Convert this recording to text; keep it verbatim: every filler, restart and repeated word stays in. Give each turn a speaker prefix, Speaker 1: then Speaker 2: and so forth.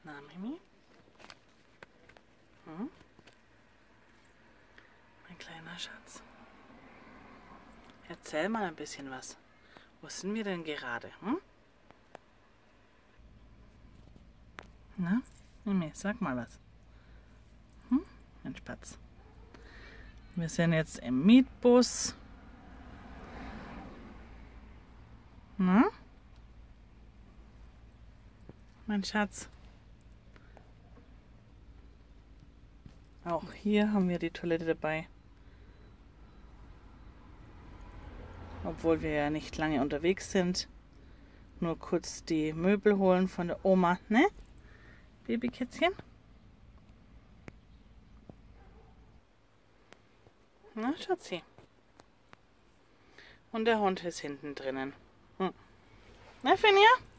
Speaker 1: Na, Mimi? Hm? Mein kleiner Schatz. Erzähl mal ein bisschen was. Wo sind wir denn gerade? Hm? Na, Mimi, sag mal was. Hm? Mein Spatz. Wir sind jetzt im Mietbus. Na? Mein Schatz. Auch hier haben wir die Toilette dabei. Obwohl wir ja nicht lange unterwegs sind. Nur kurz die Möbel holen von der Oma, ne? Babykätzchen? Na, Schatzi. Und der Hund ist hinten drinnen. Hm. Na, Finja?